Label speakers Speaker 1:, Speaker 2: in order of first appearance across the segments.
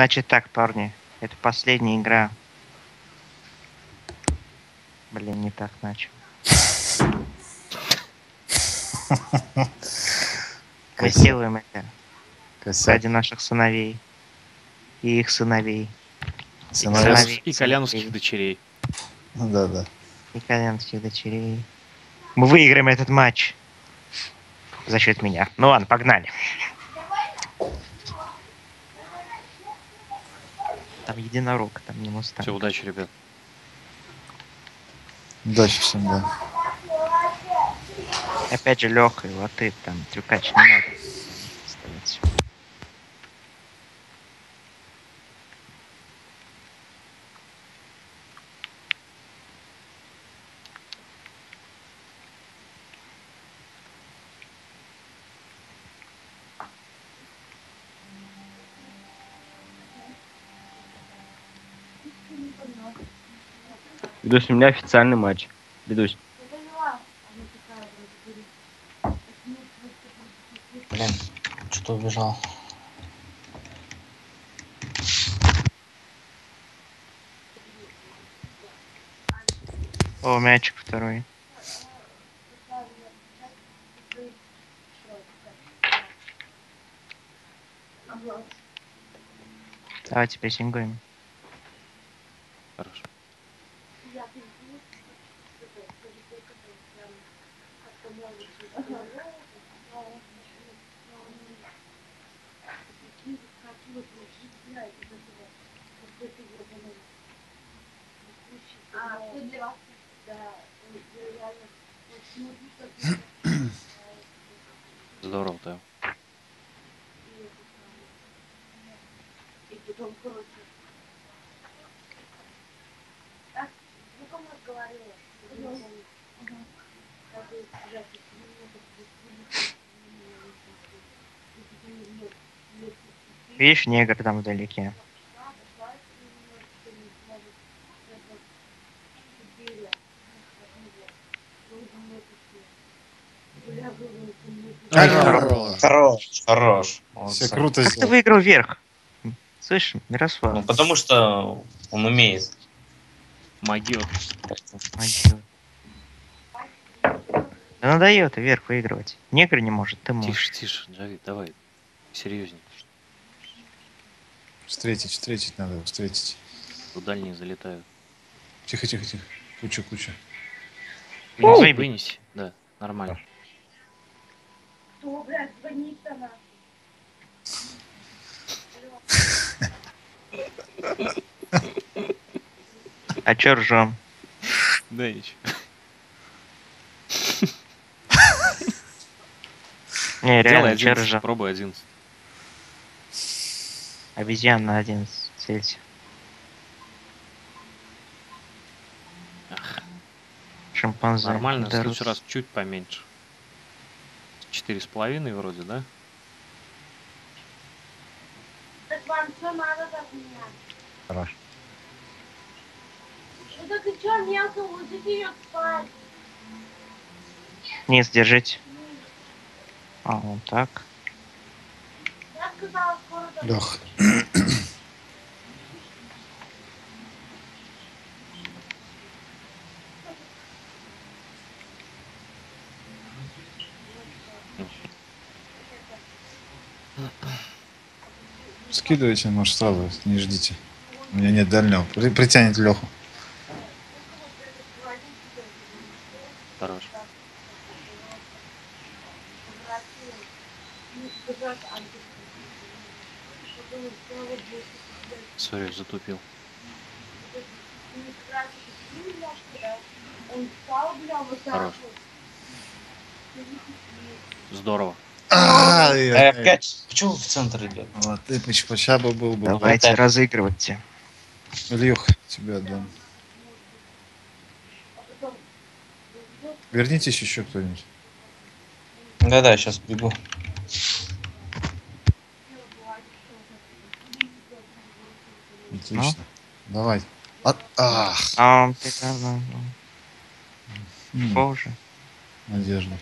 Speaker 1: Значит так, парни, это последняя игра. Блин, не так начал. Мы сделаем это ради наших сыновей и их сыновей.
Speaker 2: И коляновских дочерей.
Speaker 3: Да.
Speaker 1: И коляновских дочерей. Мы выиграем этот матч. За счет меня. Ну ладно, погнали. Там единорог, там не мустанг.
Speaker 2: Все, удачи, ребят.
Speaker 3: Удачи всем, да.
Speaker 1: Опять же, Леха, и вот ты там, трюкач не надо ставить.
Speaker 4: Ведусь, у меня официальный матч. Ведусь.
Speaker 3: Блин, что-то убежал.
Speaker 1: О, мячик второй. Давайте прессингуем.
Speaker 2: Хорошо. Здорово, да.
Speaker 1: Видишь, негр там вдалеке.
Speaker 5: Хорош.
Speaker 3: Все круто
Speaker 1: Как ты
Speaker 3: сделал.
Speaker 1: выиграл вверх? Слышь, Мирослав.
Speaker 5: Ну, потому что он умеет.
Speaker 2: Магиот.
Speaker 1: Да надоело вверх выигрывать. Негр не может, ты можешь.
Speaker 2: Тише, Джавид, давай. Серьезнее.
Speaker 3: Встретить надо, встретить.
Speaker 2: В дальние залетают.
Speaker 3: Тихо. Куча.
Speaker 2: Вынеси. Да, нормально.
Speaker 6: Кто, блядь, звонит-то нам?
Speaker 1: А чё ржём?
Speaker 2: Да, ничего.
Speaker 1: Не,
Speaker 2: Делай
Speaker 1: реально, чё
Speaker 2: 11,
Speaker 1: ржём?
Speaker 2: пробуй 11.
Speaker 1: Обезьян на 11 целься. Шимпанзе.
Speaker 2: Нормально, в
Speaker 1: дерутся.
Speaker 2: следующий раз чуть поменьше. 4,5 вроде, да?
Speaker 6: Так вам что надо от меня?
Speaker 3: Хорошо.
Speaker 6: Ну так и чё, мелко, ложите её спать.
Speaker 1: Низ держите. А, вот так.
Speaker 6: Я сказала, скоро домой.
Speaker 3: Лех. Скидывайте, может, сразу, не ждите. У меня нет дальнего. Притянет Леху.
Speaker 2: Хорошо. Сори, затупил. Хорош. Здорово.
Speaker 5: Опять почему в центр идет?
Speaker 3: Вот ты почему бы был бы.
Speaker 1: Давайте
Speaker 5: Вот
Speaker 1: разыгрывайте.
Speaker 3: Ильюх, тебя отдам. Вернитесь еще кто-нибудь.
Speaker 5: Да, сейчас бегу.
Speaker 3: Отлично. Давай.
Speaker 1: Ты там, Боже.
Speaker 3: Надежда.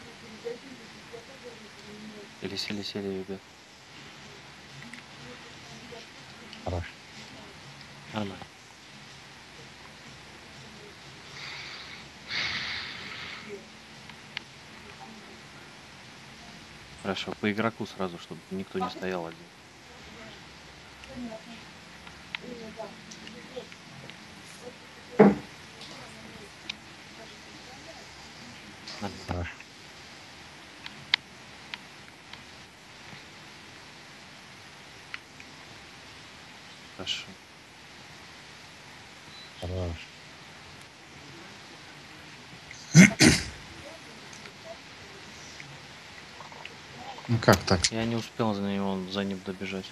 Speaker 2: Сели, ребят. Нормально. Хорошо, по игроку сразу, чтобы никто не стоял один. Нормально.
Speaker 1: Хорош.
Speaker 2: Хорошо.
Speaker 1: Хорош.
Speaker 3: Ну как так?
Speaker 2: Я не успел за ним добежать.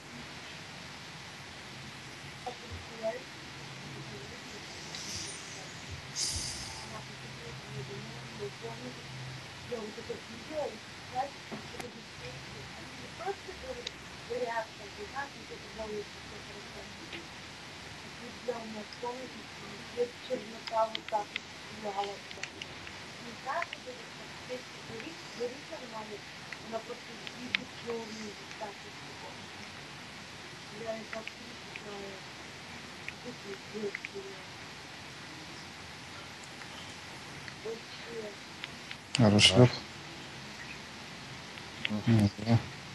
Speaker 3: Хорошо.
Speaker 2: Мгм.
Speaker 3: Ну, да.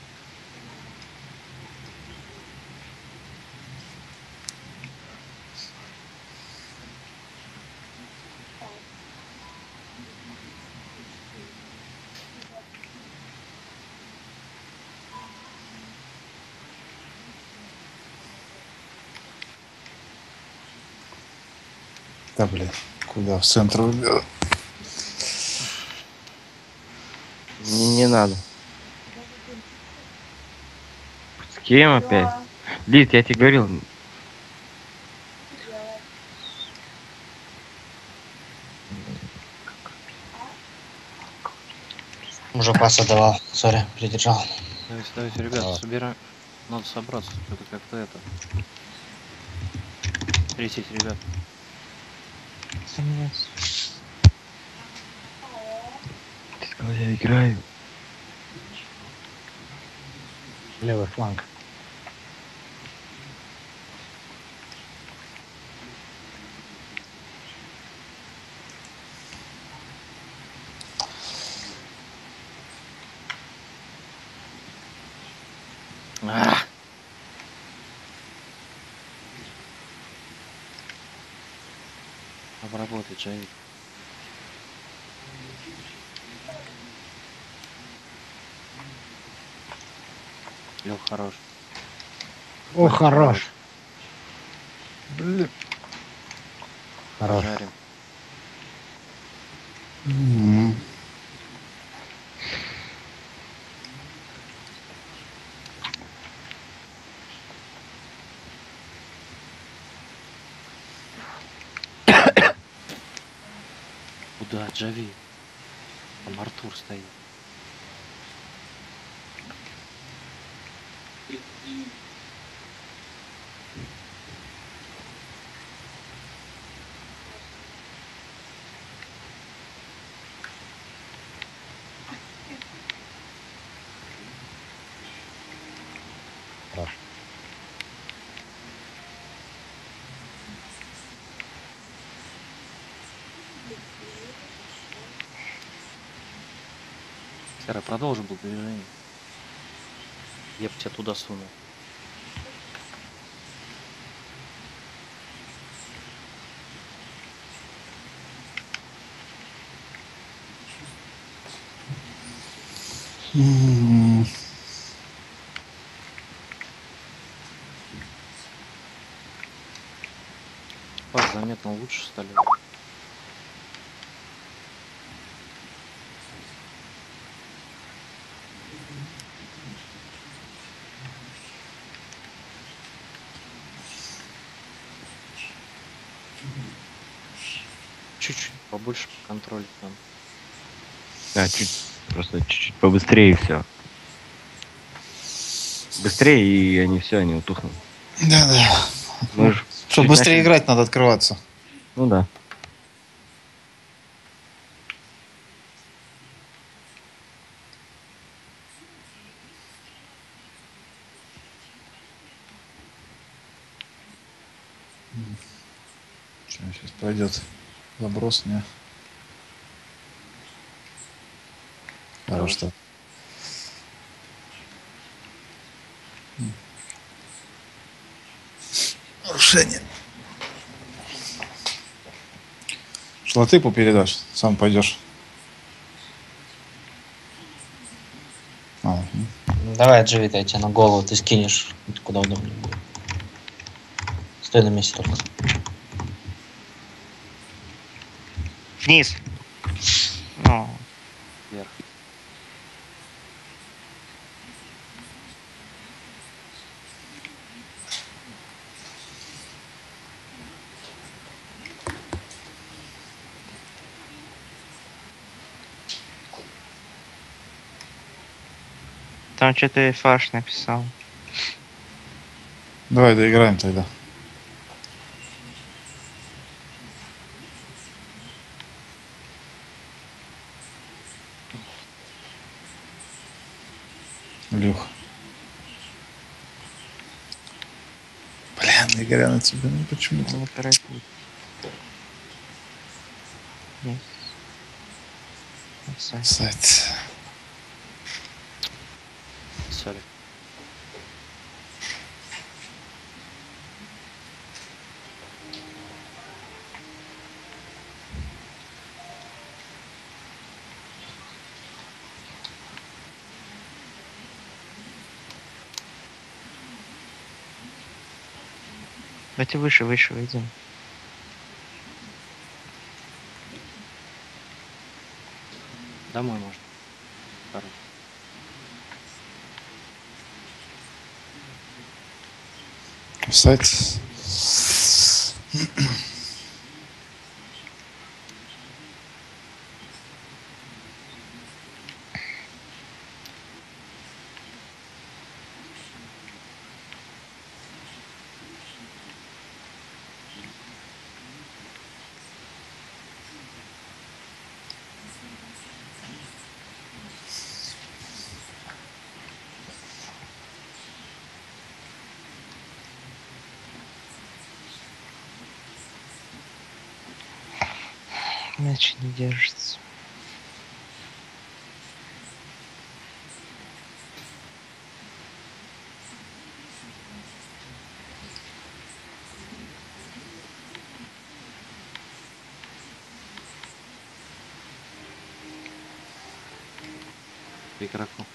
Speaker 3: Да, блин. Куда? В центр убил.
Speaker 4: Не надо. С кем опять? Лид, я тебе говорил.
Speaker 5: Уже пас отдавал. Сори, придержал.
Speaker 2: Давайте, ребята, собираем. Надо собраться, что-то как-то это. Трясись, ребят.
Speaker 4: Ты сказал, я играю.
Speaker 1: Левый фланг.
Speaker 2: А! Обработай, Джавид. Лех, хорош.
Speaker 1: О, хорош.
Speaker 3: Блин.
Speaker 1: Хорош.
Speaker 2: Жарим.
Speaker 3: М.
Speaker 2: Куда, Джави? Там Артур стоит.
Speaker 1: Хорош.
Speaker 2: Сера, продолжим был движение. Я бы тебя туда сунул.
Speaker 3: М.
Speaker 2: Пас заметно лучше стали. Чуть-чуть побольше контроль там.
Speaker 4: Да, просто чуть-чуть побыстрее все. Быстрее, и они все, они утухнут.
Speaker 3: Да-да.
Speaker 4: Мы ж
Speaker 3: Чтобы
Speaker 4: чуть
Speaker 3: быстрее
Speaker 4: начали-
Speaker 3: играть, надо открываться.
Speaker 4: Ну да.
Speaker 3: Сейчас пойдет заброс, не? Хорош так. Нарушение. Шлатыпу передашь, сам пойдешь.
Speaker 5: Давай, Дживита, я тебе на голову, ты скинешь, куда удобнее будет. Стой на месте только.
Speaker 1: Вниз. Ну,
Speaker 2: Вверх.
Speaker 1: там что-то фаш написал.
Speaker 3: Давай доиграем тогда. Илюх. Блин, игра на тебя, ну почему ты?
Speaker 1: Не торопись. Yes. Офсайд.
Speaker 3: Сайт.
Speaker 2: Сори.
Speaker 1: Давайте выше выйдем.
Speaker 2: Домой можно. Хорошо.
Speaker 3: Сайт.
Speaker 1: Мяч не держится.
Speaker 2: Игроку.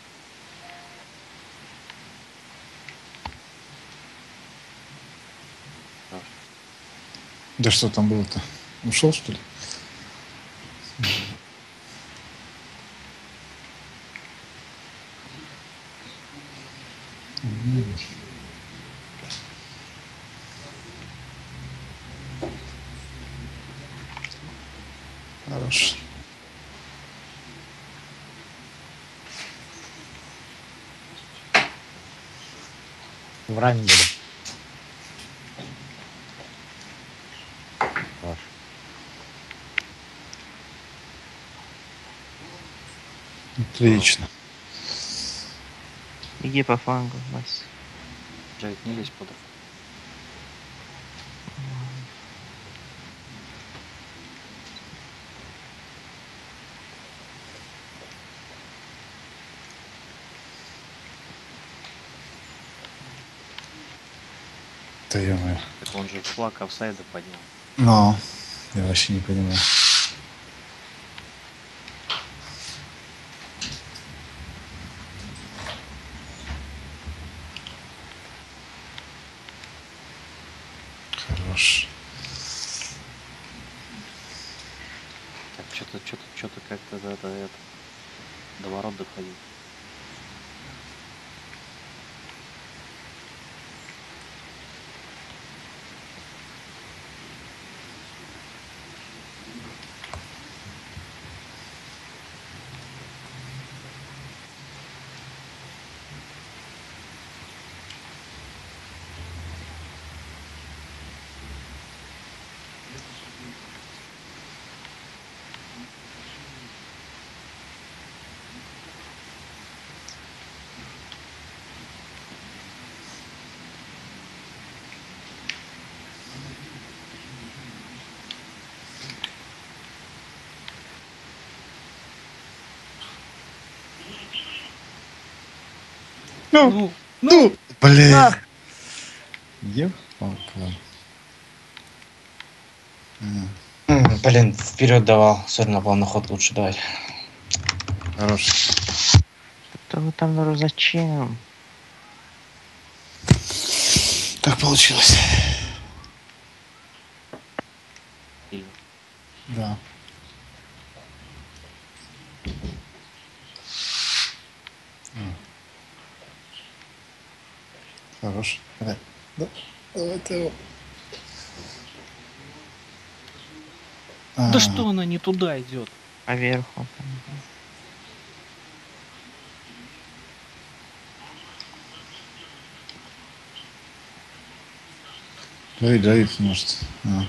Speaker 2: Хорошо.
Speaker 3: Да что там было-то? Ушел, что ли? Хорош.
Speaker 5: Врать не буду. Хорош.
Speaker 3: Отлично.
Speaker 1: Иди по флангу, Вась.
Speaker 2: Джайд, не лезь под руку.
Speaker 3: Да ё-моё.
Speaker 2: Так он же флаг офсайда поднял.
Speaker 3: Но я вообще не понимаю. Хорош.
Speaker 2: Так, что-то как-то это до ворот доходил. Ну,
Speaker 3: Блин.
Speaker 2: А!
Speaker 3: Ёпалка.
Speaker 5: Блин, вперед давал. Сори, напал на ход лучше давать.
Speaker 3: Хорош.
Speaker 1: Что вы там, ну зачем?
Speaker 3: Так получилось.
Speaker 2: сильно.
Speaker 3: Да. Хорош. Давай. Да. Давай ты его.
Speaker 2: Да что она не туда идет?
Speaker 1: Поверху.
Speaker 3: Давид, может. А.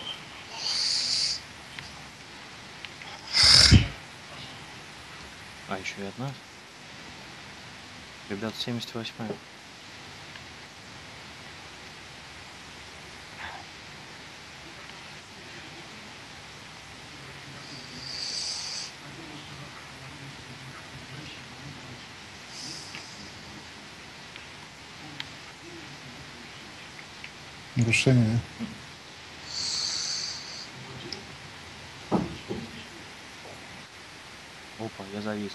Speaker 2: А, еще и одна. Ребят, 78-я.
Speaker 3: Нарушение,
Speaker 2: Опа, я завис.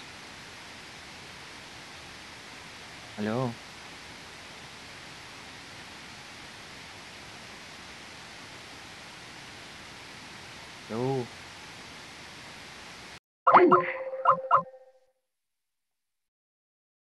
Speaker 2: Алло. Алло.